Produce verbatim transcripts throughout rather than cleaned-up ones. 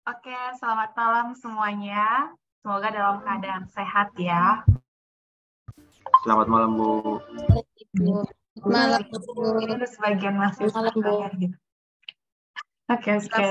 Oke, selamat malam semuanya. Semoga dalam keadaan sehat ya. Selamat malam, Bu. Ibu. Malam, Ini Bu. ada sebagian masih Malam, Bu. berbayar gitu. Oke, oke.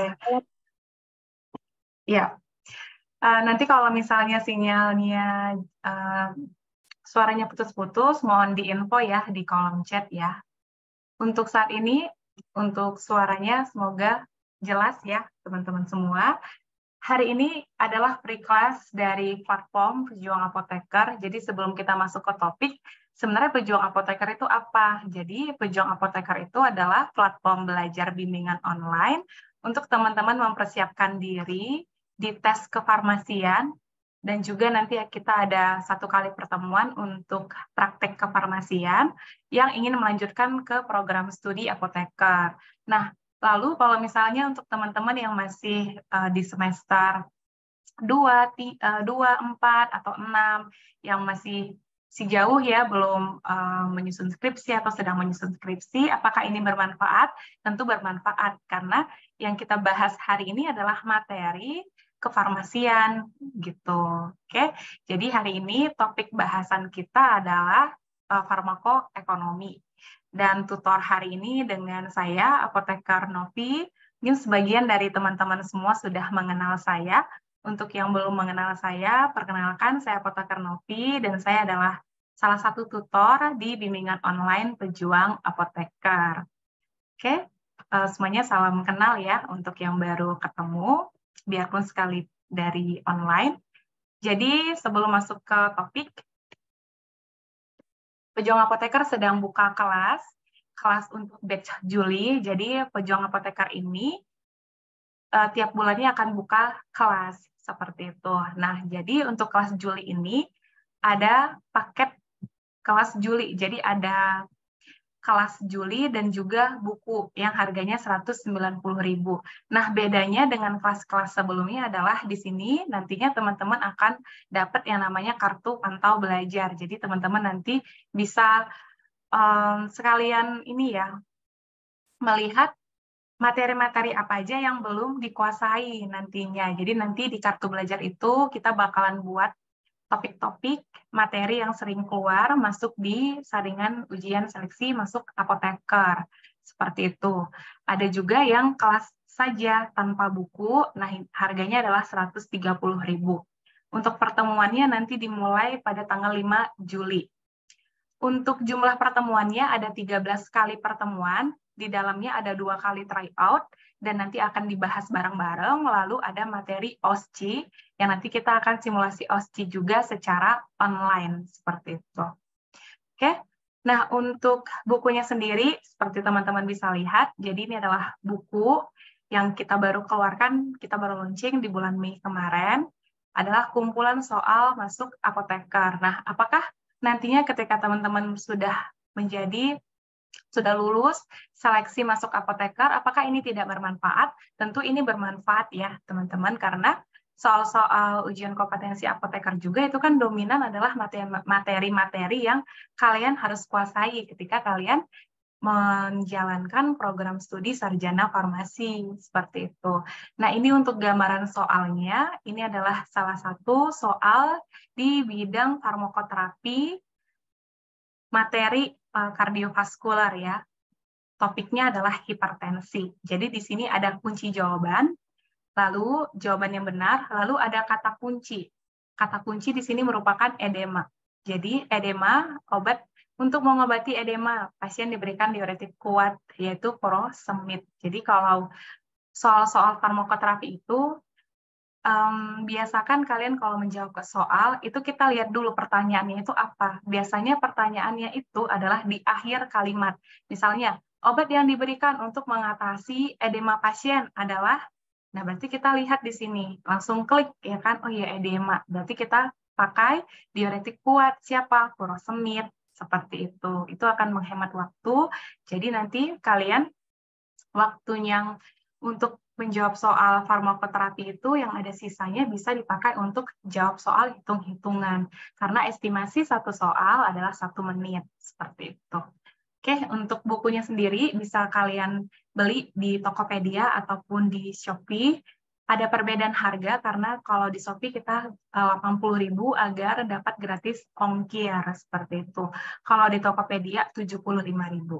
Ya, uh, nanti kalau misalnya sinyalnya uh, suaranya putus-putus, mohon diinfo ya di kolom chat ya. Untuk saat ini, untuk suaranya semoga jelas ya teman-teman semua. Hari ini adalah free class dari platform Pejuang Apoteker. Jadi sebelum kita masuk ke topik, sebenarnya Pejuang Apoteker itu apa? Jadi Pejuang Apoteker itu adalah platform belajar bimbingan online untuk teman-teman mempersiapkan diri di tes kefarmasian, dan juga nanti kita ada satu kali pertemuan untuk praktek kefarmasian yang ingin melanjutkan ke program studi apoteker. Nah, lalu kalau misalnya untuk teman-teman yang masih uh, di semester dua, empat, atau enam, yang masih si jauh ya, belum uh, menyusun skripsi atau sedang menyusun skripsi, apakah ini bermanfaat? Tentu bermanfaat, karena yang kita bahas hari ini adalah materi kefarmasian gitu. Oke, jadi hari ini topik bahasan kita adalah uh, farmakoekonomi. Dan tutor hari ini dengan saya, Apoteker Novi. Mungkin sebagian dari teman-teman semua sudah mengenal saya. Untuk yang belum mengenal saya, perkenalkan saya Apoteker Novi, dan saya adalah salah satu tutor di bimbingan online Pejuang Apoteker. Oke, uh, semuanya salam kenal ya untuk yang baru ketemu, biarpun sekali dari online. Jadi sebelum masuk ke topik, Pejuang Apoteker sedang buka kelas, kelas untuk batch Juli. Jadi Pejuang Apoteker ini uh, tiap bulannya akan buka kelas seperti itu. Nah, jadi untuk kelas Juli ini ada paket kelas Juli. Jadi ada kelas Juli dan juga buku yang harganya seratus sembilan puluh ribu. Nah, bedanya dengan kelas-kelas sebelumnya adalah di sini nantinya teman-teman akan dapat yang namanya kartu pantau belajar. Jadi teman-teman nanti bisa um, sekalian ini ya, melihat materi-materi apa aja yang belum dikuasai nantinya. Jadi nanti di kartu belajar itu kita bakalan buat topik-topik materi yang sering keluar masuk di saringan ujian seleksi masuk apoteker. Seperti itu. Ada juga yang kelas saja tanpa buku, nah harganya adalah seratus tiga puluh ribu. Untuk pertemuannya nanti dimulai pada tanggal lima Juli. Untuk jumlah pertemuannya ada tiga belas kali pertemuan, di dalamnya ada dua kali tryout, dan nanti akan dibahas bareng-bareng, lalu ada materi O S C I, yang nanti kita akan simulasi O S C I juga secara online, seperti itu. Oke, nah untuk bukunya sendiri, seperti teman-teman bisa lihat, jadi ini adalah buku yang kita baru keluarkan, kita baru launching di bulan Mei kemarin, adalah kumpulan soal masuk apoteker. Nah, apakah nantinya ketika teman-teman sudah menjadi, sudah lulus seleksi masuk apoteker, apakah ini tidak bermanfaat? Tentu ini bermanfaat ya teman-teman, karena soal-soal ujian kompetensi apoteker juga itu kan dominan adalah materi-materi yang kalian harus kuasai ketika kalian menjalankan program studi sarjana farmasi, seperti itu. Nah, ini untuk gambaran soalnya, ini adalah salah satu soal di bidang farmakoterapi materi uh, kardiovaskular ya. Topiknya adalah hipertensi. Jadi di sini ada kunci jawaban, lalu jawaban yang benar, lalu ada kata kunci. Kata kunci di sini merupakan edema. Jadi edema, obat untuk mengobati edema, pasien diberikan diuretik kuat, yaitu furosemid. Jadi kalau soal-soal farmakoterapi itu, um, biasakan kalian kalau menjawab ke soal, itu kita lihat dulu pertanyaannya itu apa. Biasanya pertanyaannya itu adalah di akhir kalimat. Misalnya, obat yang diberikan untuk mengatasi edema pasien adalah, nah berarti kita lihat di sini, langsung klik, ya kan, oh iya edema. Berarti kita pakai diuretik kuat, siapa? Furosemid. Seperti itu. Itu akan menghemat waktu. Jadi nanti kalian waktu yang untuk menjawab soal farmakoterapi itu yang ada sisanya bisa dipakai untuk jawab soal hitung-hitungan. Karena estimasi satu soal adalah satu menit. Seperti itu. Oke, untuk bukunya sendiri bisa kalian beli di Tokopedia ataupun di Shopee. ada perbedaan harga karena kalau di Shopee kita delapan puluh ribu agar dapat gratis ongkir seperti itu. Kalau di Tokopedia tujuh puluh lima ribu.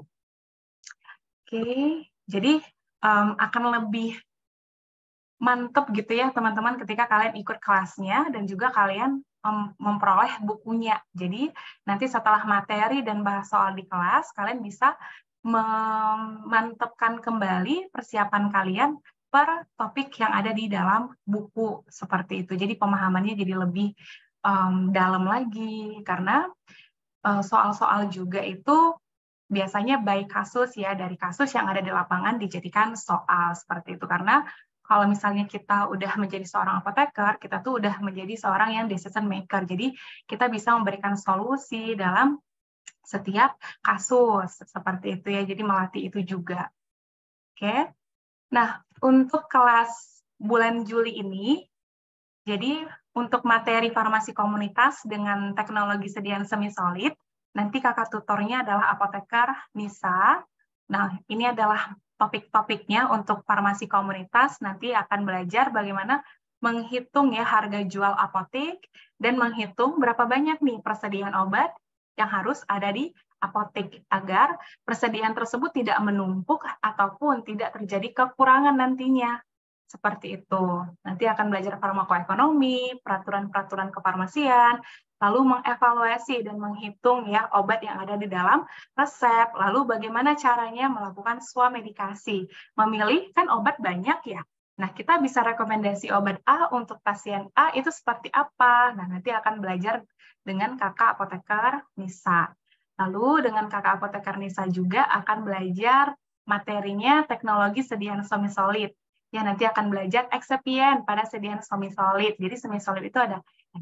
Oke, jadi um, akan lebih mantep gitu ya teman-teman ketika kalian ikut kelasnya dan juga kalian mem memperoleh bukunya. Jadi nanti setelah materi dan bahas soal di kelas, kalian bisa memantapkan kembali persiapan kalian per topik yang ada di dalam buku seperti itu. Jadi pemahamannya jadi lebih um, dalam lagi karena soal-soal uh, juga itu biasanya by kasus ya, dari kasus yang ada di lapangan dijadikan soal seperti itu. Karena kalau misalnya kita udah menjadi seorang apoteker, kita tuh udah menjadi seorang yang decision maker. Jadi kita bisa memberikan solusi dalam setiap kasus seperti itu ya. Jadi melatih itu juga. Oke. Nah, untuk kelas bulan Juli ini, jadi untuk materi farmasi komunitas dengan teknologi sediaan semi solid, nanti kakak tutornya adalah apoteker Nisa. Nah, ini adalah topik-topiknya untuk farmasi komunitas. Nanti akan belajar bagaimana menghitung ya harga jual apotek dan menghitung berapa banyak nih persediaan obat yang harus ada di apotek agar persediaan tersebut tidak menumpuk ataupun tidak terjadi kekurangan nantinya. Seperti itu. Nanti akan belajar farmakoekonomi, peraturan-peraturan kefarmasian, lalu mengevaluasi dan menghitung ya obat yang ada di dalam resep, lalu bagaimana caranya melakukan swamedikasi. Memilih kan obat banyak ya. Nah, kita bisa rekomendasi obat A untuk pasien A itu seperti apa. Nah, nanti akan belajar dengan kakak apoteker Nisa. Lalu dengan kakak apoteker Nisa juga akan belajar materinya teknologi sediaan semi solid. Ya, nanti akan belajar eksipien pada sediaan semi solid. Jadi semi solid itu ada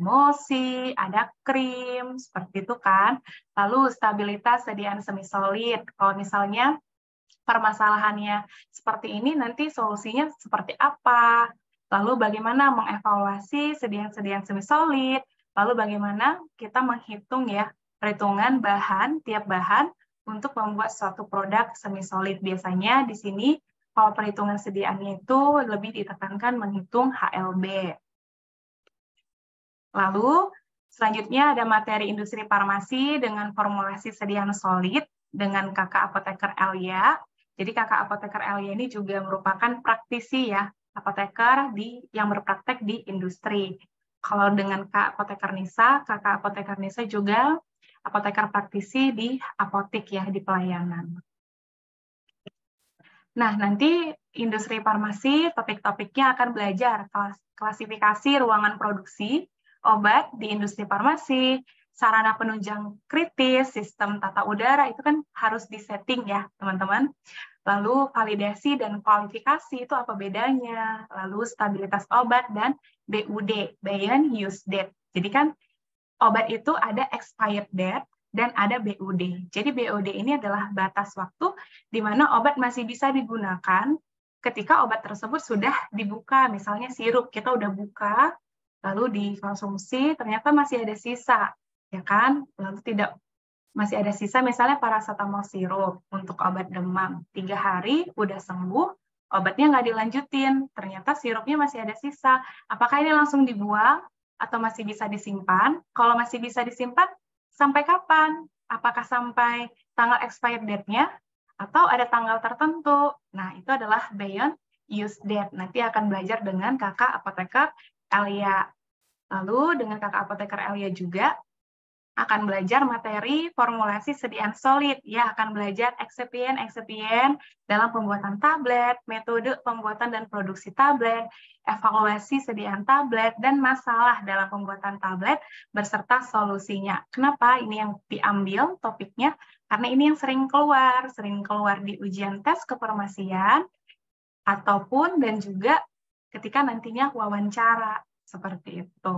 emosi, ada krim, seperti itu kan. Lalu stabilitas sediaan semi solid. Kalau misalnya permasalahannya seperti ini, nanti solusinya seperti apa? Lalu bagaimana mengevaluasi sediaan-sediaan semi solid? Lalu bagaimana kita menghitung ya perhitungan bahan, tiap bahan untuk membuat suatu produk semi solid. Biasanya di sini kalau perhitungan sediaannya itu lebih ditekankan menghitung H L B. Lalu selanjutnya ada materi industri farmasi dengan formulasi sediaan solid dengan kakak apoteker Elia. Jadi kakak apoteker Elia ini juga merupakan praktisi ya, apoteker di yang berpraktek di industri. Kalau dengan kak apoteker Nisa, kakak apoteker Nisa juga apoteker praktisi di apotek ya, di pelayanan. Nah, nanti industri farmasi, topik-topiknya akan belajar klasifikasi ruangan produksi obat di industri farmasi, sarana penunjang kritis, sistem tata udara, itu kan harus disetting ya, teman-teman. Lalu validasi dan kualifikasi, itu apa bedanya? Lalu stabilitas obat dan B U D, Beyond Use Date. Jadi kan obat itu ada expired date, dan ada B U D. Jadi B U D ini adalah batas waktu di mana obat masih bisa digunakan ketika obat tersebut sudah dibuka. Misalnya sirup, kita udah buka, lalu dikonsumsi, ternyata masih ada sisa, ya kan? Lalu tidak masih ada sisa, misalnya paracetamol sirup untuk obat demam. Tiga hari udah sembuh, obatnya nggak dilanjutin, ternyata sirupnya masih ada sisa. Apakah ini langsung dibuang atau masih bisa disimpan? Kalau masih bisa disimpan, sampai kapan? Apakah sampai tanggal expired date-nya? Atau ada tanggal tertentu? Nah, itu adalah beyond use date. Nanti akan belajar dengan kakak apoteker Elia. Lalu dengan kakak apoteker Elia juga akan belajar materi formulasi sediaan solid. Ya, akan belajar eksipien-eksipien dalam pembuatan tablet, metode pembuatan dan produksi tablet, evaluasi sediaan tablet, dan masalah dalam pembuatan tablet beserta solusinya. Kenapa ini yang diambil topiknya? Karena ini yang sering keluar, sering keluar di ujian tes kefarmasian, ataupun dan juga ketika nantinya wawancara, seperti itu.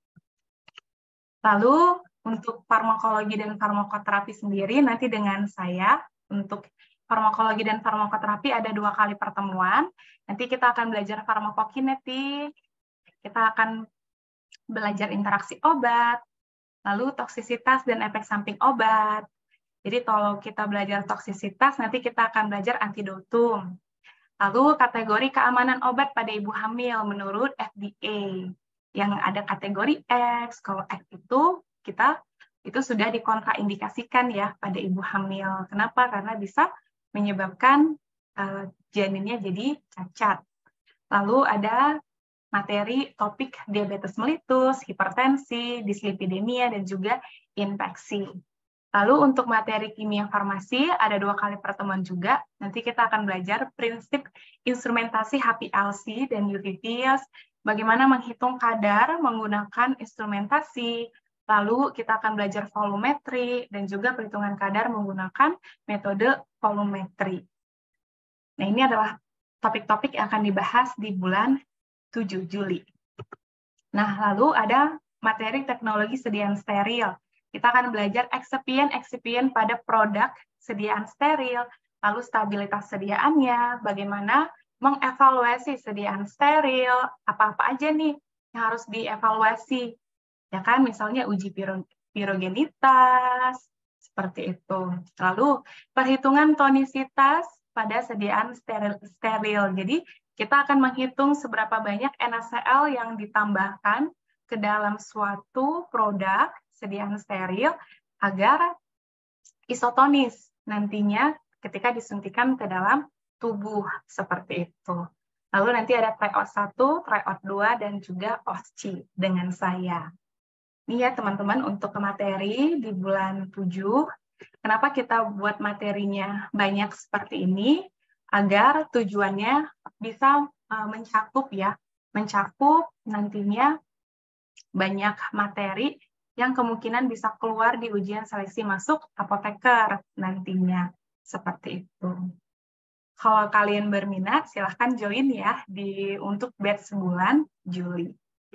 Lalu, untuk farmakologi dan farmakoterapi sendiri, nanti dengan saya, untuk farmakologi dan farmakoterapi ada dua kali pertemuan. Nanti kita akan belajar farmakokinetik, kita akan belajar interaksi obat, lalu toksisitas dan efek samping obat. Jadi kalau kita belajar toksisitas, nanti kita akan belajar antidotum. Lalu kategori keamanan obat pada ibu hamil menurut F D A. Yang ada kategori X, kalau X itu kita itu sudah dikontraindikasikan ya pada ibu hamil. Kenapa? Karena bisa menyebabkan uh, janinnya jadi cacat. Lalu ada materi topik diabetes mellitus, hipertensi, dislipidemia, dan juga infeksi. Lalu untuk materi kimia farmasi, ada dua kali pertemuan juga. Nanti kita akan belajar prinsip instrumentasi H P L C dan U V T S, bagaimana menghitung kadar menggunakan instrumentasi, lalu kita akan belajar volumetri, dan juga perhitungan kadar menggunakan metode volumetri. Nah, ini adalah topik-topik yang akan dibahas di bulan tujuh Juli. Nah, lalu ada materi teknologi sediaan steril. Kita akan belajar eksipien-eksipien pada produk sediaan steril, lalu stabilitas sediaannya, bagaimana mengevaluasi sediaan steril, apa-apa aja nih yang harus dievaluasi. Ya kan, misalnya uji pirogenitas, seperti itu. Lalu perhitungan tonisitas pada sediaan steril. steril. Jadi kita akan menghitung seberapa banyak N A C L yang ditambahkan ke dalam suatu produk sediaan steril agar isotonis nantinya ketika disuntikan ke dalam tubuh seperti itu. Lalu nanti ada tryout satu, tryout dua, dan juga O S C I dengan saya. Ini ya teman-teman untuk materi di bulan tujuh. Kenapa kita buat materinya banyak seperti ini? Agar tujuannya bisa uh, mencakup ya, mencakup nantinya banyak materi yang kemungkinan bisa keluar di ujian seleksi masuk apoteker nantinya, seperti itu. Kalau kalian berminat, silahkan join ya di untuk batch sebulan Juli.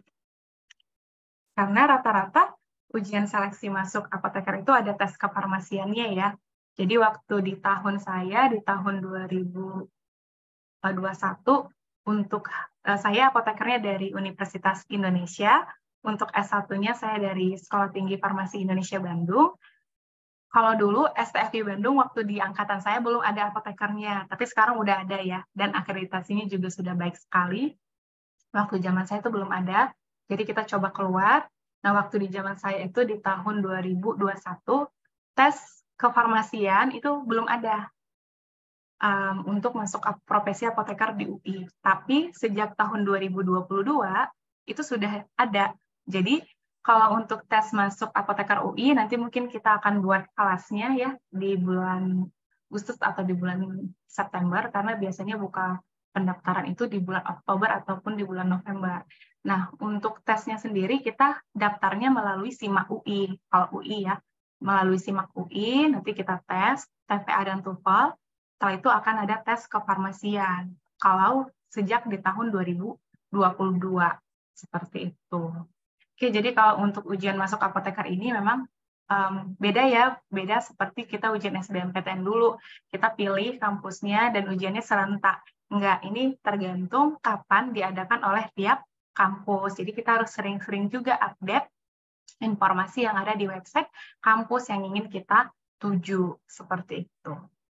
Karena rata-rata ujian seleksi masuk apoteker itu ada tes kefarmasiannya ya. Jadi waktu di tahun saya, di tahun dua ribu dua puluh satu, untuk uh, saya apotekernya dari Universitas Indonesia, untuk S satu-nya saya dari Sekolah Tinggi Farmasi Indonesia Bandung. Kalau dulu S T F I Bandung waktu di angkatan saya belum ada apotekernya, tapi sekarang udah ada ya, dan akreditasinya juga sudah baik sekali. Waktu zaman saya itu belum ada, jadi kita coba keluar. Nah, waktu di zaman saya itu di tahun dua ribu dua puluh satu, tes kefarmasian itu belum ada um, untuk masuk profesi apoteker di U I. Tapi sejak tahun dua ribu dua puluh dua, itu sudah ada. Jadi, kalau untuk tes masuk apoteker U I, nanti mungkin kita akan buat kelasnya ya di bulan Agustus atau di bulan September, karena biasanya buka pendaftaran itu di bulan Oktober ataupun di bulan November. Nah, untuk tesnya sendiri kita daftarnya melalui SIMAK U I. Kalau U I ya, melalui SIMAK U I, nanti kita tes T P A dan TOEFL. Setelah itu akan ada tes kefarmasian. Kalau sejak di tahun dua ribu dua puluh dua, seperti itu. Oke, jadi kalau untuk ujian masuk apoteker ini memang um, beda ya, beda seperti kita ujian S B M P T N dulu. Kita pilih kampusnya dan ujiannya serentak. Enggak, ini tergantung kapan diadakan oleh tiap kampus. Jadi kita harus sering-sering juga update informasi yang ada di website kampus yang ingin kita tuju, seperti itu.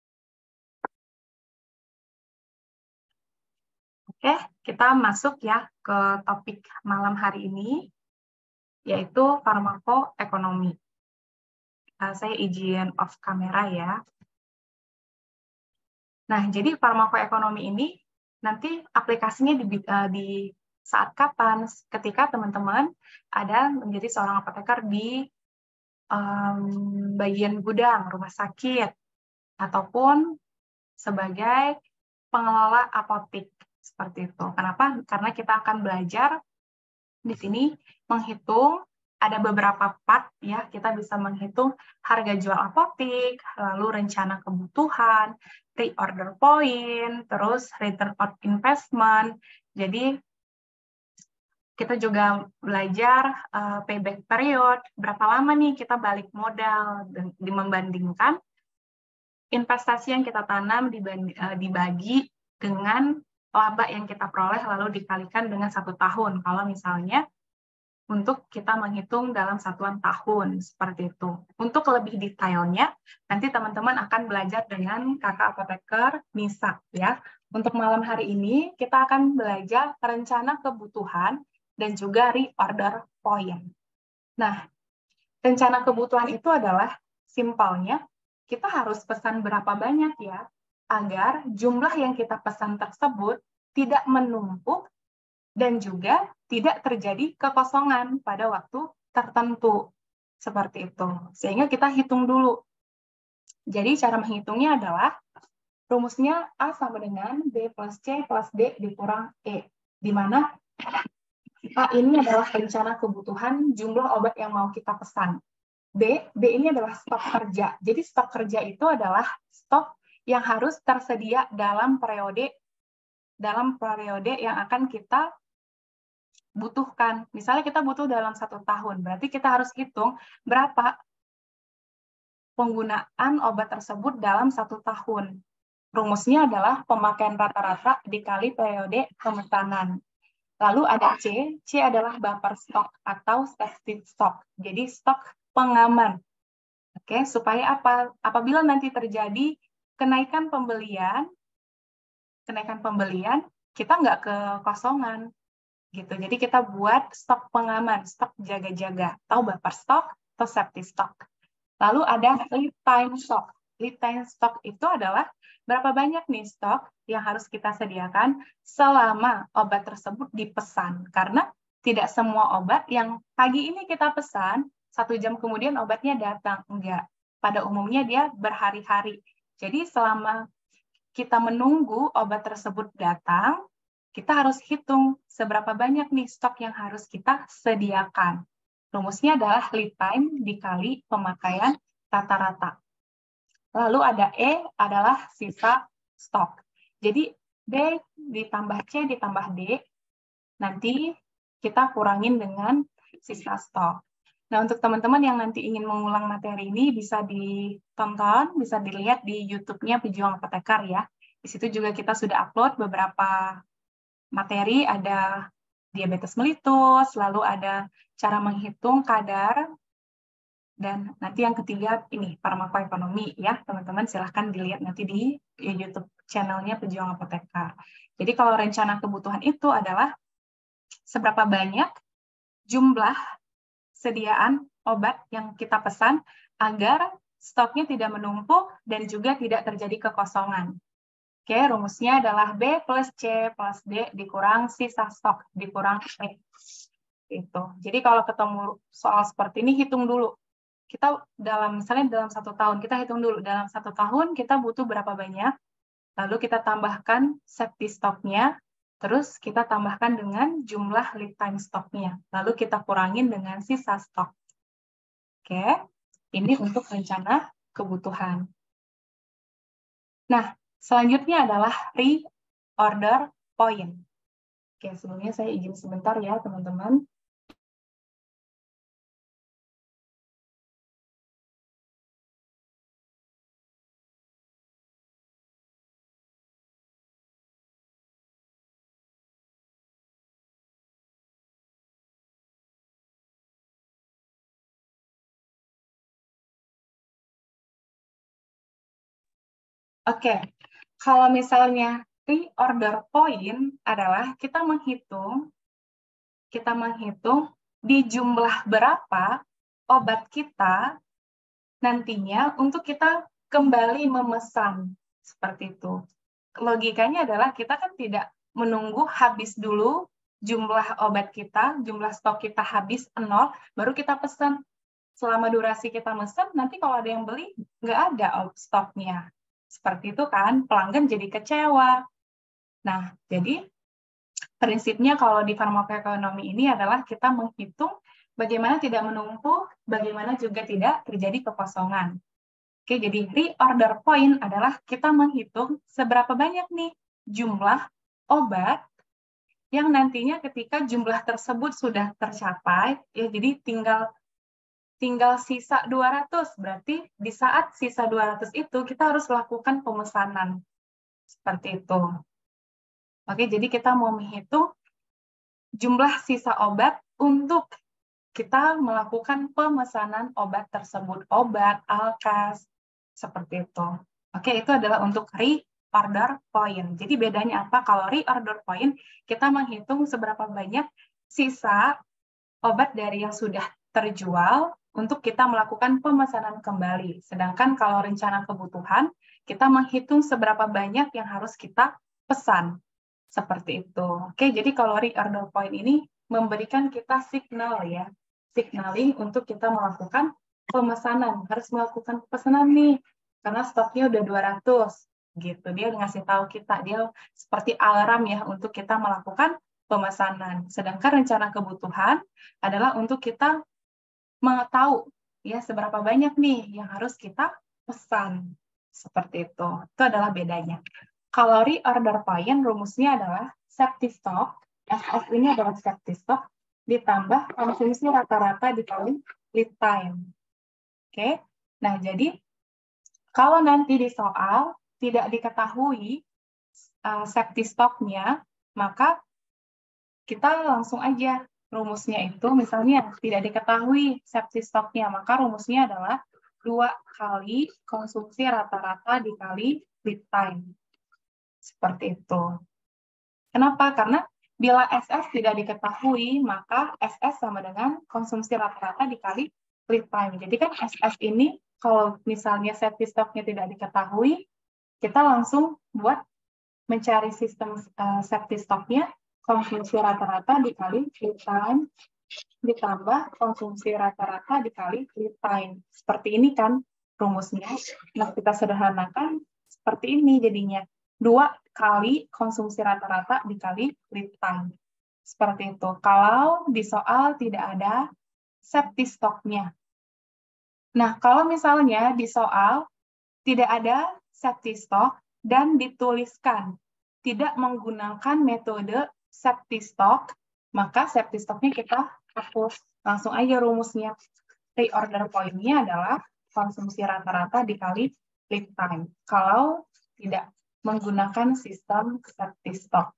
Oke, kita masuk ya ke topik malam hari ini, yaitu farmakoekonomi. Uh, saya izin off kamera ya. Nah, jadi farmakoekonomi ini nanti aplikasinya di, uh, di saat kapan? Ketika teman-teman ada menjadi seorang apoteker di um, bagian gudang, rumah sakit, ataupun sebagai pengelola apotek, seperti itu. Kenapa? Karena kita akan belajar di sini menghitung, ada beberapa part ya, kita bisa menghitung harga jual apotek, lalu rencana kebutuhan, pre-order point, terus return on investment. Jadi kita juga belajar uh, payback period, berapa lama nih kita balik modal, dan membandingkan investasi yang kita tanam dibagi, uh, dibagi dengan laba yang kita peroleh lalu dikalikan dengan satu tahun. Kalau misalnya untuk kita menghitung dalam satuan tahun, seperti itu. Untuk lebih detailnya, nanti teman-teman akan belajar dengan kakak apoteker Nisa, ya. Untuk malam hari ini, kita akan belajar rencana kebutuhan dan juga reorder point. Nah, rencana kebutuhan itu adalah simpelnya, kita harus pesan berapa banyak ya, agar jumlah yang kita pesan tersebut tidak menumpuk dan juga tidak terjadi kekosongan pada waktu tertentu. Seperti itu. Sehingga kita hitung dulu. Jadi cara menghitungnya adalah rumusnya A sama dengan B plus C plus D dikurang E. Di mana A ini adalah rencana kebutuhan jumlah obat yang mau kita pesan. B, B ini adalah stok kerja. Jadi stok kerja itu adalah stok yang harus tersedia dalam periode dalam periode yang akan kita butuhkan. Misalnya kita butuh dalam satu tahun, berarti kita harus hitung berapa penggunaan obat tersebut dalam satu tahun. Rumusnya adalah pemakaian rata-rata dikali periode pemesanan. Lalu ada C, C adalah buffer stock atau safety stock. Jadi stok pengaman. Oke, supaya apa? Apabila nanti terjadi kenaikan pembelian, kenaikan pembelian, kita nggak kekosongan. Gitu. Jadi kita buat stok pengaman, stok jaga-jaga, atau buffer stock atau safety stock. Lalu ada lead time stock. Lead time stock itu adalah berapa banyak nih stok yang harus kita sediakan selama obat tersebut dipesan. Karena tidak semua obat yang pagi ini kita pesan, satu jam kemudian obatnya datang. Enggak. Pada umumnya dia berhari-hari. Jadi selama kita menunggu obat tersebut datang, kita harus hitung seberapa banyak nih stok yang harus kita sediakan. Rumusnya adalah lead time dikali pemakaian rata-rata. Lalu ada E adalah sisa stok. Jadi B ditambah C ditambah D, nanti kita kurangin dengan sisa stok. Nah, untuk teman-teman yang nanti ingin mengulang materi ini bisa ditonton, bisa dilihat di YouTube-nya Pejuang Apoteker ya. Di situ juga kita sudah upload beberapa materi, ada diabetes mellitus, lalu ada cara menghitung kadar, dan nanti yang ketiga ini farmakoekonomi ya, teman-teman silahkan dilihat nanti di YouTube channelnya Pejuang Apoteker. Jadi kalau rencana kebutuhan itu adalah seberapa banyak jumlah sediaan obat yang kita pesan agar stoknya tidak menumpuk dan juga tidak terjadi kekosongan. Oke, rumusnya adalah B plus C plus D dikurang sisa stok dikurang E. Itu. Jadi kalau ketemu soal seperti ini, hitung dulu. Kita dalam, misalnya dalam satu tahun, kita hitung dulu. Dalam satu tahun kita butuh berapa banyak, lalu kita tambahkan safety stoknya, terus kita tambahkan dengan jumlah lead time stoknya, lalu kita kurangin dengan sisa stok. Oke, ini untuk rencana kebutuhan. Nah, selanjutnya adalah reorder point. Oke, sebelumnya saya izin sebentar ya, teman-teman. Oke, kalau misalnya reorder point adalah kita menghitung, kita menghitung di jumlah berapa obat kita nantinya untuk kita kembali memesan. Seperti itu. Logikanya adalah kita kan tidak menunggu habis dulu jumlah obat kita, jumlah stok kita habis nol, baru kita pesan. Selama durasi kita mesen, nanti kalau ada yang beli, nggak ada stoknya. Seperti itu kan, pelanggan jadi kecewa. Nah, jadi prinsipnya kalau di farmakoekonomi ini adalah kita menghitung bagaimana tidak menumpuk, bagaimana juga tidak terjadi kekosongan. Oke, jadi reorder point adalah kita menghitung seberapa banyak nih jumlah obat yang nantinya ketika jumlah tersebut sudah tercapai, ya jadi tinggal tinggal sisa dua ratus, berarti di saat sisa dua ratus itu kita harus lakukan pemesanan. Seperti itu. Oke, jadi kita mau menghitung jumlah sisa obat untuk kita melakukan pemesanan obat tersebut, obat, alkas, seperti itu. Oke, itu adalah untuk reorder point. Jadi bedanya apa? Kalau reorder point, kita menghitung seberapa banyak sisa obat dari yang sudah terjual untuk kita melakukan pemesanan kembali. Sedangkan kalau rencana kebutuhan, kita menghitung seberapa banyak yang harus kita pesan. Seperti itu. Oke, jadi kalau reorder point ini memberikan kita signal ya, signaling untuk kita melakukan pemesanan. Harus melakukan pesanan nih, karena stoknya udah dua ratus. Gitu, dia ngasih tahu kita, dia seperti alarm ya untuk kita melakukan pemesanan. Sedangkan rencana kebutuhan adalah untuk kita mengetahui ya seberapa banyak nih yang harus kita pesan. Seperti itu. Itu adalah bedanya. Kalau reorder point rumusnya adalah safety stock, S S ini adalah safety stock, ditambah konsumsi rata-rata dikali lead time. Oke, nah jadi kalau nanti di soal tidak diketahui uh, safety stock-nya, maka kita langsung aja rumusnya itu, misalnya tidak diketahui safety stock-nya, maka rumusnya adalah dua kali konsumsi rata-rata dikali lead time. Seperti itu. Kenapa? Karena bila S S tidak diketahui, maka S S sama dengan konsumsi rata-rata dikali lead time. Jadi kan S S ini, kalau misalnya safety stock-nya tidak diketahui, kita langsung buat mencari sistem uh, safety stock-nya, konsumsi rata-rata dikali lead time, ditambah konsumsi rata-rata dikali lead time. Seperti ini kan rumusnya. Nah, kita sederhanakan seperti ini jadinya. Dua kali konsumsi rata-rata dikali lead time. Seperti itu. Kalau di soal tidak ada safety stock-nya. Nah, kalau misalnya di soal tidak ada safety stock dan dituliskan tidak menggunakan metode safety stock, maka safety stock-nya kita hapus. Langsung aja rumusnya. Reorder point-nya adalah konsumsi rata-rata dikali lead time. Kalau tidak menggunakan sistem safety stock.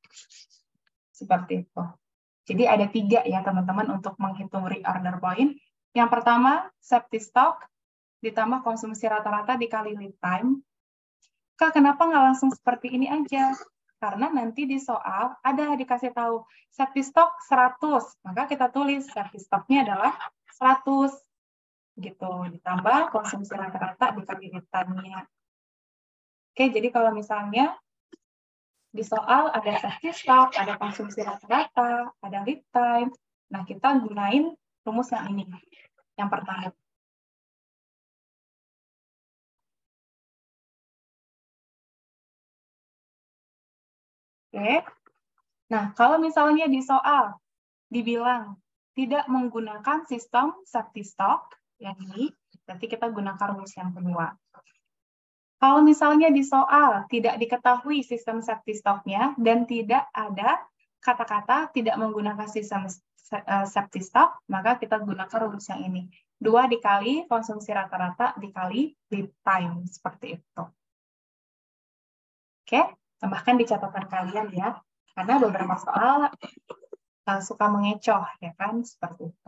Seperti itu. Jadi ada tiga ya teman-teman untuk menghitung reorder point. Yang pertama, safety stock ditambah konsumsi rata-rata dikali lead time. Kak, kenapa nggak langsung seperti ini aja? Karena nanti di soal ada dikasih tahu safety stock seratus, maka kita tulis safety stock-nya adalah seratus. Gitu, ditambah konsumsi rata-rata dikali lead time-nya. Oke, jadi kalau misalnya di soal ada safety stock, ada konsumsi rata-rata, ada lead time, nah kita gunain rumus yang ini, yang pertama. Oke, nah kalau misalnya di soal dibilang tidak menggunakan sistem safety stock, yang ini, berarti kita gunakan rumus yang kedua. Kalau misalnya di soal tidak diketahui sistem safety stock-nya dan tidak ada kata-kata tidak menggunakan sistem safety stock, maka kita gunakan rumus yang ini. Dua dikali konsumsi rata-rata dikali lead time. Seperti itu. Oke, tambahkan di catatan kalian ya. Karena beberapa soal uh, suka mengecoh, ya kan? Seperti itu.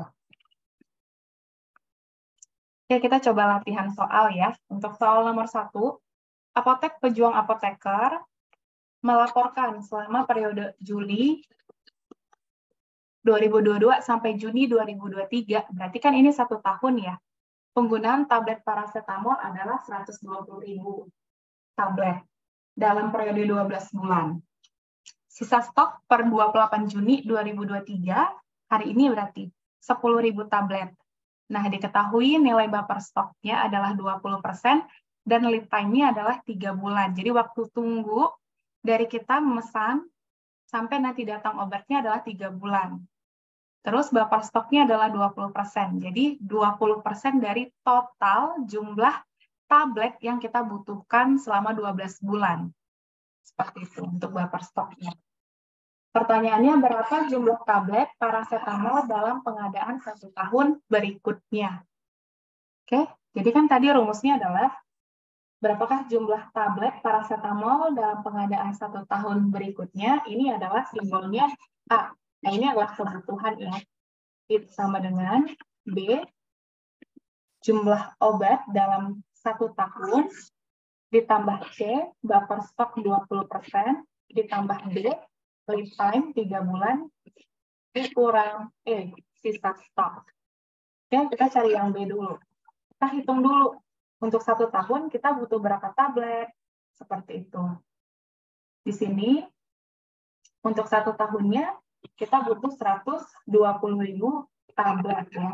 Oke, kita coba latihan soal ya. Untuk soal nomor satu, apotek pejuang apoteker melaporkan selama periode Juli dua ribu dua puluh dua sampai Juni dua ribu dua puluh tiga, berarti kan ini satu tahun ya. Penggunaan tablet paracetamol adalah seratus dua puluh ribu tablet dalam periode dua belas bulan. Sisa stok per dua puluh delapan Juni dua ribu dua puluh tiga, hari ini berarti sepuluh ribu tablet. Nah, diketahui nilai buffer stoknya adalah dua puluh persen, dan lead time-nya adalah tiga bulan. Jadi waktu tunggu dari kita memesan sampai nanti datang obatnya adalah tiga bulan. Terus buffer stoknya adalah dua puluh persen. Jadi dua puluh persen dari total jumlah tablet yang kita butuhkan selama dua belas bulan. Seperti itu untuk buffer stoknya. Pertanyaannya, berapa jumlah tablet paracetamol dalam pengadaan satu tahun berikutnya? Oke, jadi kan tadi rumusnya adalah berapakah jumlah tablet paracetamol dalam pengadaan satu tahun berikutnya? Ini adalah simbolnya A. Nah, ini adalah kebutuhan ya. itu sama dengan B, jumlah obat dalam satu tahun, ditambah C, buffer stok dua puluh persen, ditambah D, lead time tiga bulan, dikurang E, sisa stok. Oke, kita cari yang B dulu. Kita hitung dulu. Untuk satu tahun kita butuh berapa tablet? Seperti itu. Di sini, untuk satu tahunnya, kita butuh seratus dua puluh ribu tablet. Ya.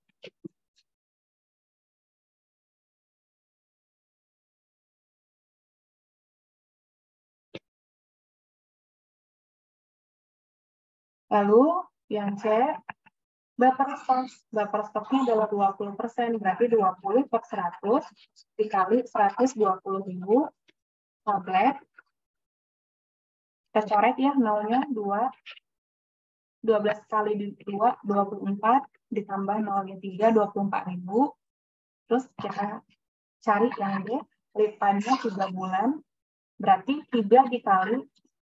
Lalu, yang C, buffer stok. Buffer stoknya adalah dua puluh persen, berarti dua puluh per seratus dikali seratus dua puluh ribu tablet. Kita coret ya, nolnya dua. dua belas kali dua, dua puluh empat, ditambah nolnya tiga, dua puluh empat ribu. Terus kita cari yang D, lead time-nya tiga bulan, berarti tiga dikali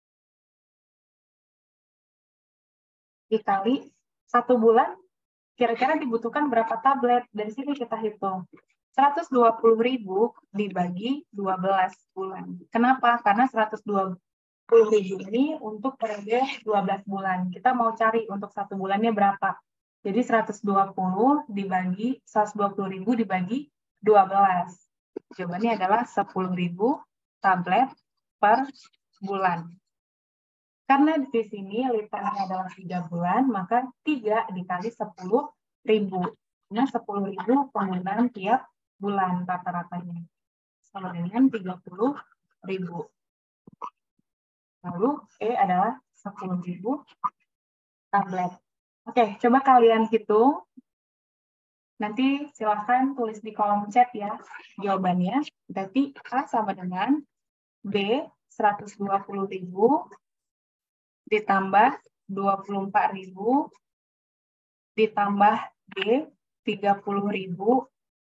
dikali satu bulan, kira-kira dibutuhkan berapa tablet? Dari sini kita hitung. seratus dua puluh ribu dibagi dua belas bulan. Kenapa? Karena seratus dua puluh ribu ini untuk periode dua belas bulan. Kita mau cari untuk satu bulannya berapa. Jadi seratus dua puluh dibagi, seratus dua puluh ribu dibagi dua belas. Jawabannya adalah sepuluh ribu tablet per bulan. Karena di sini lead time-nya adalah tiga bulan, maka tiga dikali sepuluh ribu. Nah, sepuluh ribu penggunaan tiap bulan rata-ratanya. Sama dengan tiga puluh ribu. Lalu E adalah sepuluh ribu tablet. Oke, coba kalian hitung. Nanti silahkan tulis di kolom chat ya jawabannya. Berarti A sama dengan B seratus dua puluh ribu ditambah dua puluh empat ribu ditambah D tiga puluh ribu.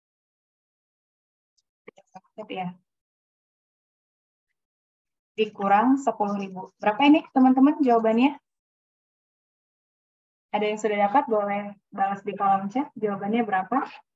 Ya. Dikurang sepuluh ribu. Berapa ini teman-teman jawabannya? Ada yang sudah dapat? Boleh balas di kolom chat. Jawabannya berapa?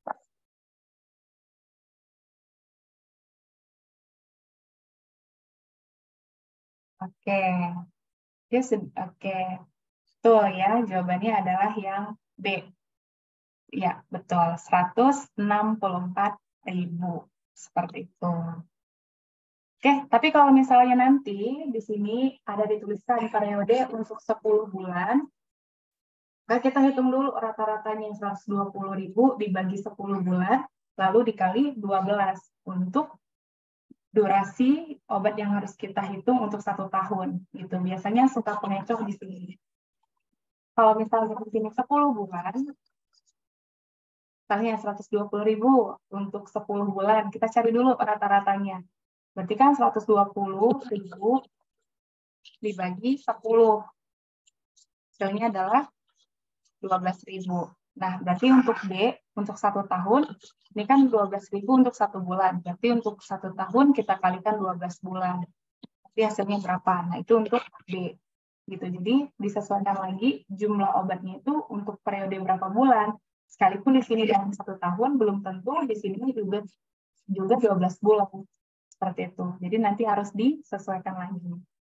Oke. Yes, oke. Tuh ya, jawabannya adalah yang B. Ya, betul. seratus enam puluh empat ribu. Seperti itu. Oke, tapi kalau misalnya nanti di sini ada dituliskan periode untuk sepuluh bulan, maka kita hitung dulu rata-ratanya seratus dua puluh ribu dibagi sepuluh bulan, lalu dikali dua belas untuk durasi obat yang harus kita hitung untuk satu tahun. Gitu. Biasanya suka pengecoh di sini. Kalau misalnya di sini sepuluh bulan, misalnya seratus dua puluh ribu untuk sepuluh bulan, kita cari dulu rata-ratanya. Berarti kan seratus dua puluh ribu dibagi sepuluh. Hasilnya adalah dua belas ribu. Nah, berarti untuk D, untuk satu tahun, ini kan dua belas ribu untuk satu bulan. Berarti untuk satu tahun kita kalikan dua belas bulan. Berarti hasilnya berapa? Nah, itu untuk D. Gitu. Jadi, disesuaikan lagi jumlah obatnya itu untuk periode berapa bulan. Sekalipun di sini dalam satu tahun, belum tentu di sini juga, juga dua belas bulan. Seperti itu. Jadi nanti harus disesuaikan lagi.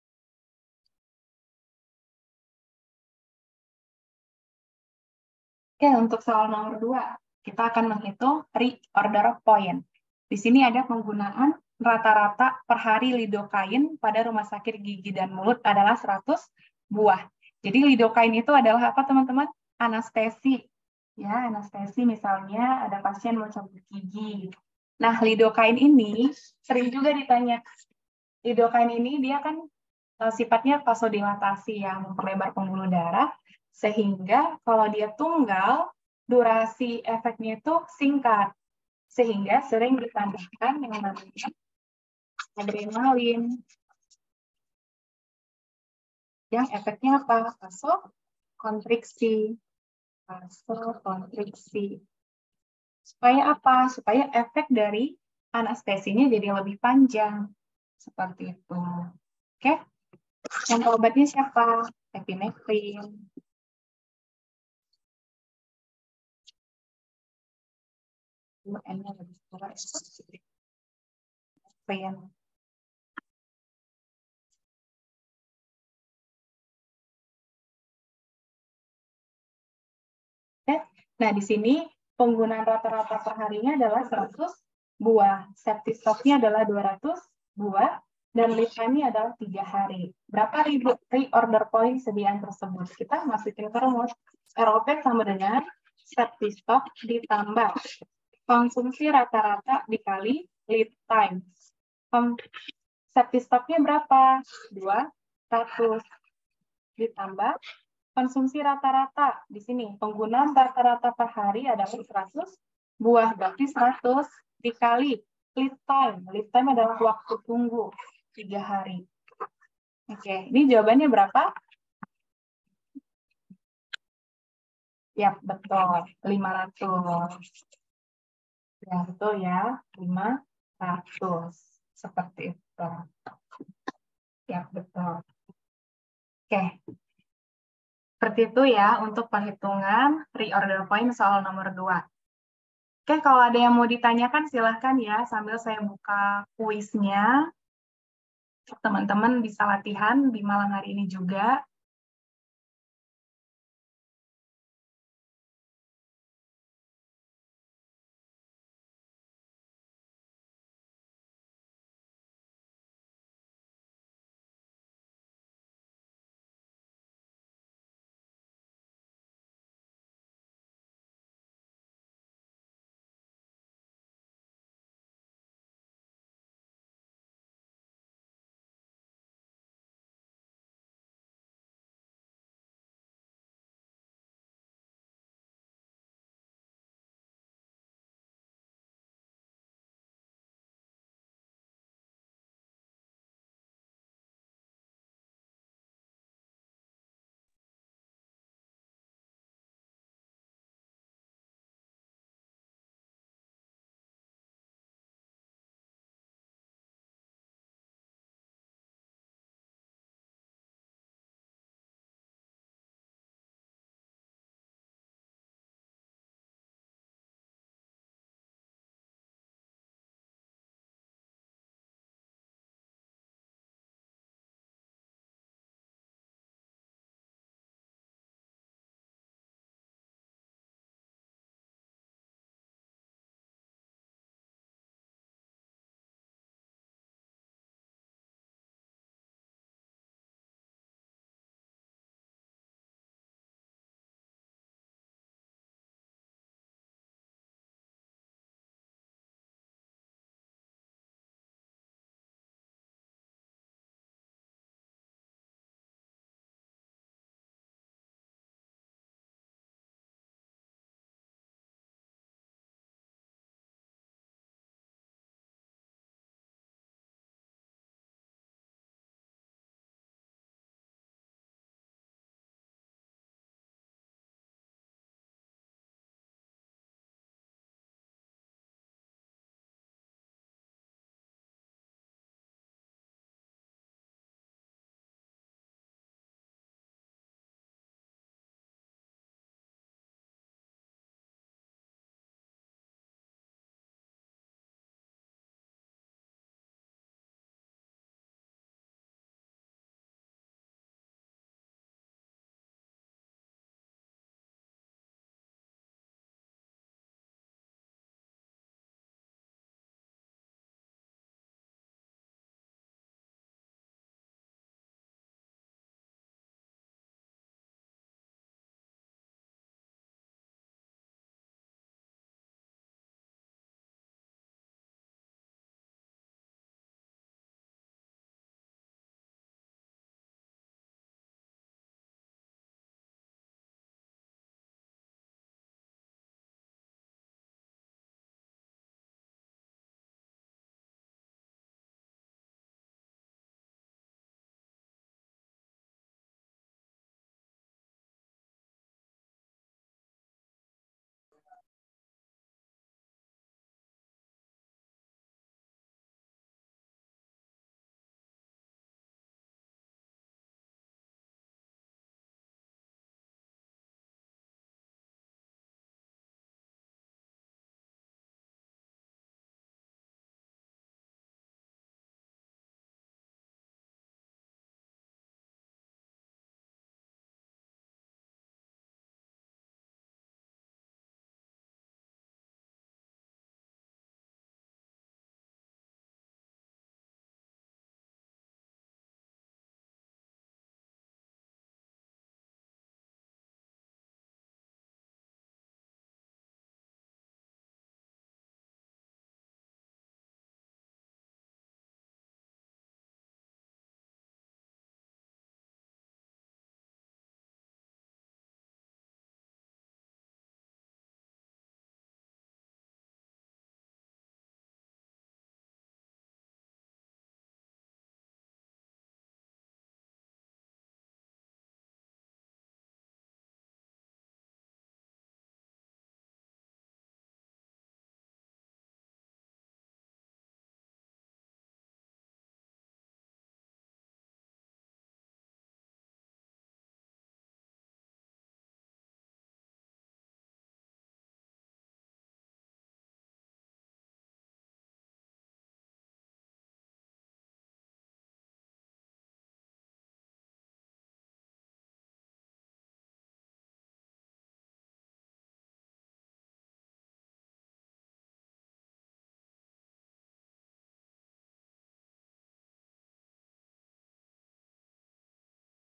Oke, untuk soal nomor dua, kita akan menghitung reorder point. Di sini ada penggunaan rata-rata per hari lidocaine pada rumah sakit gigi dan mulut adalah seratus buah. Jadi lidocaine itu adalah apa teman-teman? Anestesi. Ya, anestesi misalnya ada pasien mau cabut gigi. Nah, lidocaine ini sering juga ditanya. Lidocaine ini dia kan uh, sifatnya vasodilatasi ya, memperlebar pembuluh darah, sehingga kalau dia tunggal, durasi efeknya itu singkat, sehingga sering ditambahkan yang namanya adrenalin. Yang efeknya apa? Vasokonstriksi. Vasokonstriksi. Supaya apa? Supaya efek dari anestesinya jadi lebih panjang. Seperti itu. Oke? Yang obatnya siapa? Epinefrin. N-nya lebih besar. Pen. Oke. Nah, di sini penggunaan rata-rata perharinya adalah seratus buah. Safety stock-nya adalah dua ratus buah. Dan lead time-nya adalah tiga hari. Berapa ribu pre-order point sediaan tersebut? Kita masukin ke rumus. R O P sama dengan safety stock ditambah konsumsi rata-rata dikali lead time. Safety stock-nya berapa? dua ratus. Ditambah konsumsi rata-rata. Di sini, penggunaan rata-rata per hari adalah seratus buah. Berarti seratus dikali lead time. Lead time adalah waktu tunggu. tiga hari. Oke, ini jawabannya berapa? Ya, betul. lima ratus. Ya, betul ya. lima ratus. Seperti itu. Ya, betul. Oke. Seperti itu ya untuk perhitungan pre-order point soal nomor dua. Oke, kalau ada yang mau ditanyakan silahkan ya sambil saya buka kuisnya. Teman-teman bisa latihan di malam hari ini juga.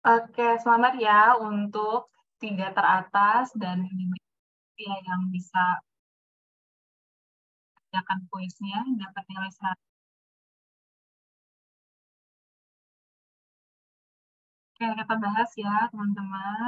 Oke, selamat ya untuk tiga teratas dan ya yang bisa kerjakan kuisnya dapat nilai seratus. Oke, kita bahas ya, teman-teman.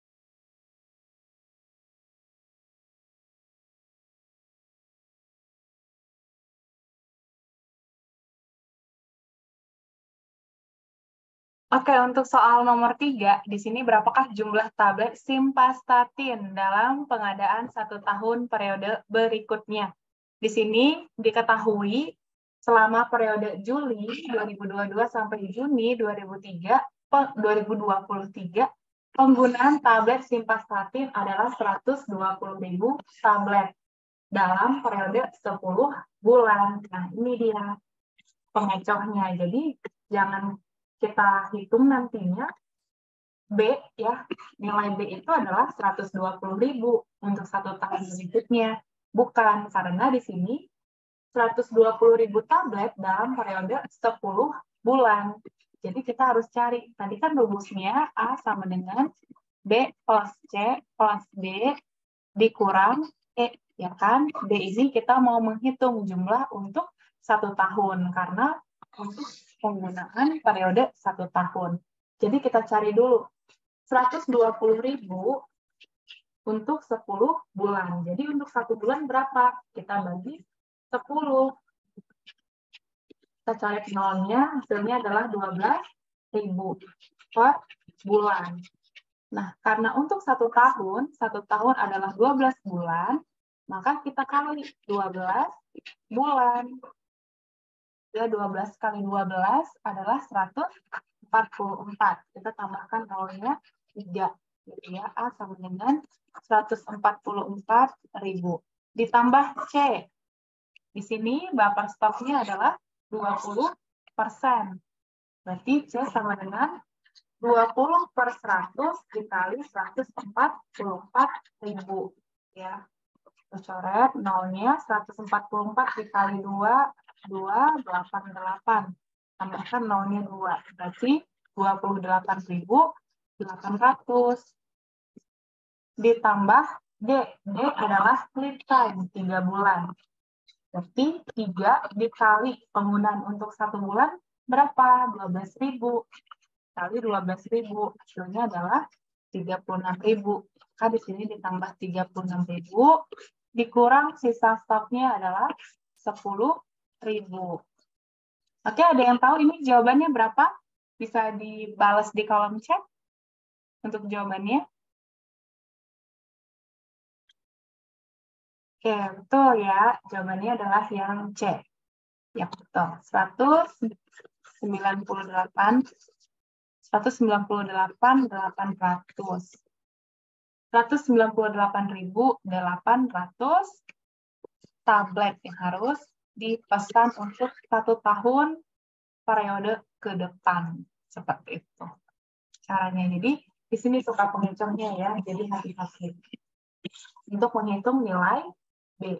Oke, untuk soal nomor tiga, di sini berapakah jumlah tablet simvastatin dalam pengadaan satu tahun periode berikutnya? Di sini diketahui selama periode Juli dua ribu dua puluh dua sampai Juni dua ribu dua puluh tiga, penggunaan tablet simvastatin adalah seratus dua puluh ribu tablet dalam periode sepuluh bulan. Nah, ini dia pengecohnya. Jadi, jangan kita hitung nantinya B ya, nilai B itu adalah seratus dua puluh ribu untuk satu tahun berikutnya. Bukan, karena di sini seratus dua puluh ribu tablet dalam periode sepuluh bulan. Jadi kita harus cari, tadi kan rumusnya A sama dengan B plus C plus D dikurang E, ya kan? D ini kita mau menghitung jumlah untuk satu tahun, karena untuk penggunaan periode satu tahun. Jadi kita cari dulu seratus dua puluh ribu untuk sepuluh bulan. Jadi untuk satu bulan berapa? Kita bagi sepuluh. Kita cari nolnya, hasilnya adalah dua belas ribu per bulan. Nah, karena untuk satu tahun, satu tahun adalah dua belas bulan, maka kita kali dua belas bulan. Ya, dua belas kali dua belas adalah seratus empat puluh empat. Kita tambahkan nolnya tiga. Jadi ya, A sama dengan seratus empat puluh empat ribu. Ditambah C. Di sini buffer stoknya adalah dua puluh persen. Berarti C sama dengan dua puluh per seratus dikali seratus empat puluh empat ribu. Ya. Coret nolnya seratus empat puluh empat dikali dua, dua, delapan, delapan. Tambahkan nolnya dua. Berarti dua puluh delapan ribu delapan ratus. Ditambah D. D adalah lead time, tiga bulan. Berarti tiga dikali penggunaan untuk satu bulan berapa? dua belas ribu. Kali dua belas ribu. Hasilnya adalah tiga puluh enam ribu. Maka di sini ditambah tiga puluh enam ribu. Dikurang sisa stoknya adalah sepuluh ribu. Oke, ada yang tahu ini jawabannya berapa? Bisa dibalas di kolom chat untuk jawabannya. Oke, betul ya. Jawabannya adalah yang C. Ya, betul. seratus sembilan puluh delapan, seratus sembilan puluh delapan, delapan ratus. seratus sembilan puluh delapan ribu delapan ratus tablet yang harus dipesan untuk satu tahun periode ke depan. Seperti itu caranya. Jadi di sini suka penghitungnya ya, jadi hati-hati untuk menghitung nilai B.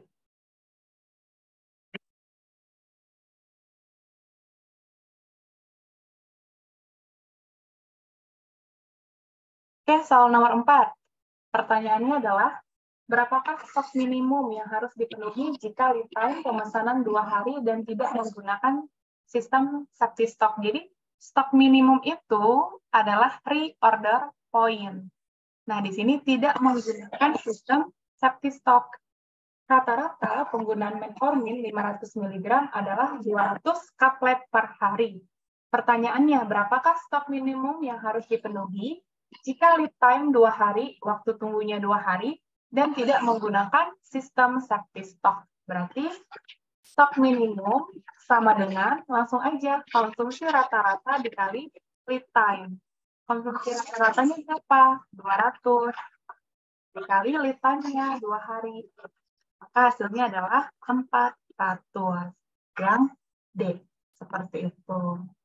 Oke, soal nomor empat. Pertanyaannya adalah, berapakah stok minimum yang harus dipenuhi jika lead time pemesanan dua hari dan tidak menggunakan sistem safety stock? Jadi, stok minimum itu adalah pre-order point. Nah, di sini tidak menggunakan sistem safety stock. Rata-rata penggunaan metformin lima ratus miligram adalah dua ratus kaplet per hari. Pertanyaannya, berapakah stok minimum yang harus dipenuhi jika lead time dua hari, waktu tunggunya dua hari, dan tidak menggunakan sistem safety stock? Berarti stok minimum sama dengan, langsung aja, konsumsi rata-rata dikali lead time. Konsumsi rata-ratanya berapa? dua ratus. Dikali lead time-nya dua hari. Maka hasilnya adalah empat ratus. Yang D. Seperti itu.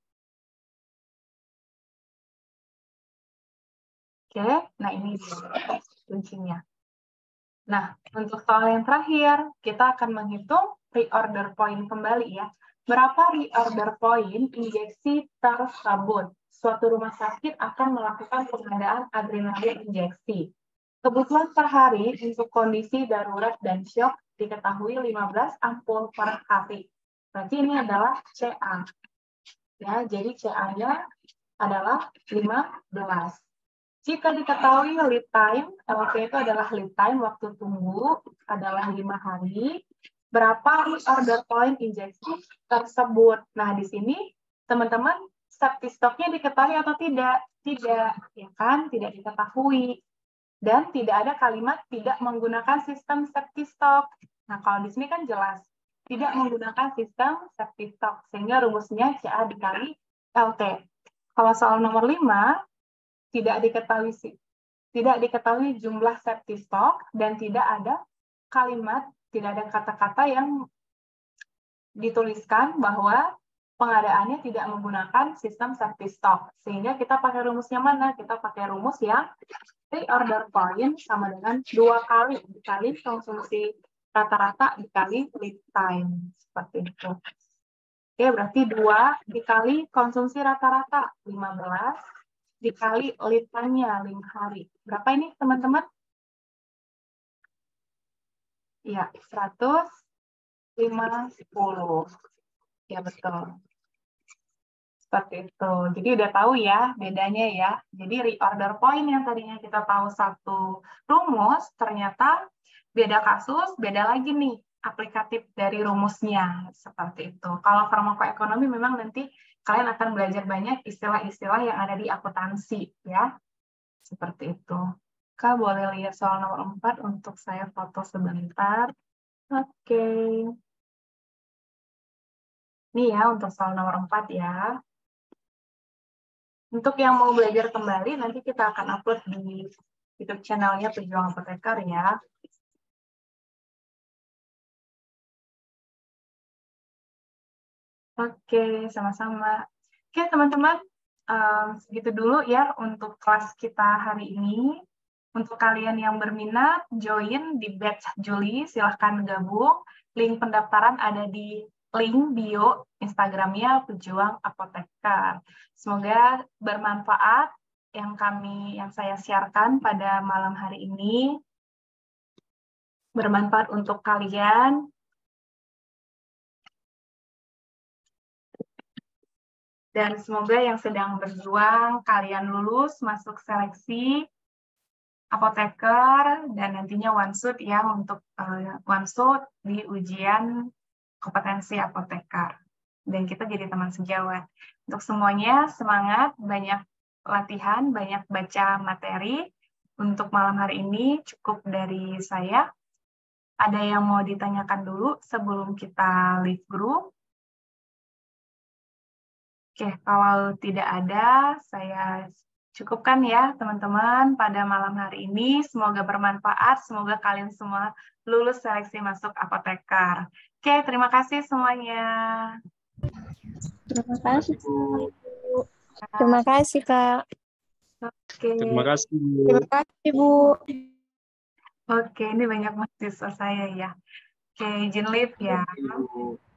Oke, nah ini kuncinya. Nah, untuk soal yang terakhir, kita akan menghitung pre-order point kembali ya. Berapa reorder point injeksi tersebut? Suatu rumah sakit akan melakukan pengadaan adrenalin injeksi. Kebutuhan per hari untuk kondisi darurat dan syok diketahui lima belas ampul per hari. Berarti ini adalah C A. Ya, jadi C A-nya adalah lima belas. Jika diketahui lead time, L T itu adalah lead time, waktu tunggu adalah lima hari. Berapa order point injeksi tersebut? Nah, di sini teman-teman safety stock-nya diketahui atau tidak? Tidak, ya kan? Tidak diketahui. Dan tidak ada kalimat tidak menggunakan sistem safety stock. Nah, kalau di sini kan jelas tidak menggunakan sistem safety stock, sehingga rumusnya C A dikali L T. Kalau soal nomor lima, tidak diketahui tidak diketahui jumlah safety stock dan tidak ada kalimat, tidak ada kata-kata yang dituliskan bahwa pengadaannya tidak menggunakan sistem safety stock. Sehingga kita pakai rumusnya mana? Kita pakai rumus yang reorder point sama dengan dua kali dikali konsumsi rata-rata dikali lead time. Seperti itu. Oke, berarti dua dikali konsumsi rata-rata lima belas dikali lead time-nya lima hari. Berapa ini, teman-teman? Ya, seratus lima puluh. Ya, betul. Seperti itu. Jadi udah tahu ya bedanya ya. Jadi reorder point yang tadinya kita tahu satu rumus, ternyata beda kasus, beda lagi nih aplikatif dari rumusnya. Seperti itu. Kalau farmakoekonomi memang nanti kalian akan belajar banyak istilah-istilah yang ada di akuntansi ya. Seperti itu. Kak boleh lihat soal nomor empat untuk saya foto sebentar. Oke. Ini ya untuk soal nomor empat ya. Untuk yang mau belajar kembali, nanti kita akan upload di YouTube channel-nya Pejuang Apoteker ya. Oke, sama-sama. Oke, teman-teman, um, segitu dulu ya untuk kelas kita hari ini. Untuk kalian yang berminat, join di batch Juli, silahkan gabung. Link pendaftaran ada di link bio Instagramnya Pejuang Apoteker. Semoga bermanfaat yang kami, yang saya siarkan pada malam hari ini. Bermanfaat untuk kalian. Dan semoga yang sedang berjuang, kalian lulus, masuk seleksi apoteker, dan nantinya one-shot ya, untuk uh, one-shot di ujian kompetensi apoteker. Dan kita jadi teman sejawat. Untuk semuanya, semangat, banyak latihan, banyak baca materi. Untuk malam hari ini, cukup dari saya. Ada yang mau ditanyakan dulu sebelum kita leave group? Oke, kalau tidak ada, saya cukupkan ya teman-teman pada malam hari ini. Semoga bermanfaat, semoga kalian semua lulus seleksi masuk apoteker. Oke, terima kasih semuanya. Terima kasih, Bu. Terima kasih, Kak. Oke. Terima kasih, Bu. Terima kasih, Bu. Oke, ini banyak mahasiswa saya ya. Oke, izin live ya.